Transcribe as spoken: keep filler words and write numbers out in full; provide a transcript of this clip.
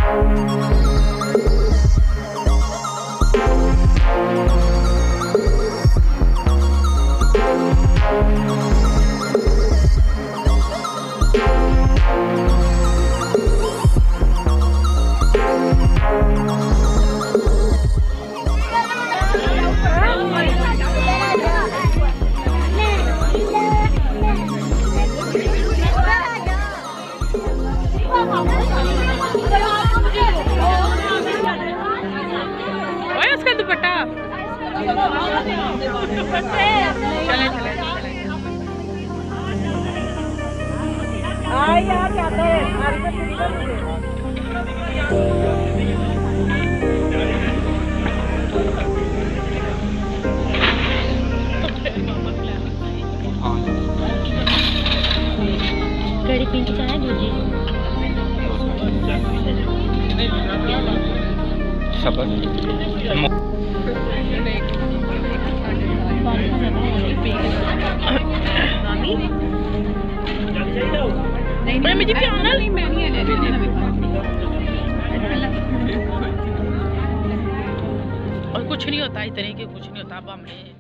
उसका दुपट्टा चले चले यार जाता है कड़ी पिंक चाय भुजी सबर नहीं मुझे क्या आना और कुछ नहीं होता इतने के कुछ नहीं होता अब हमने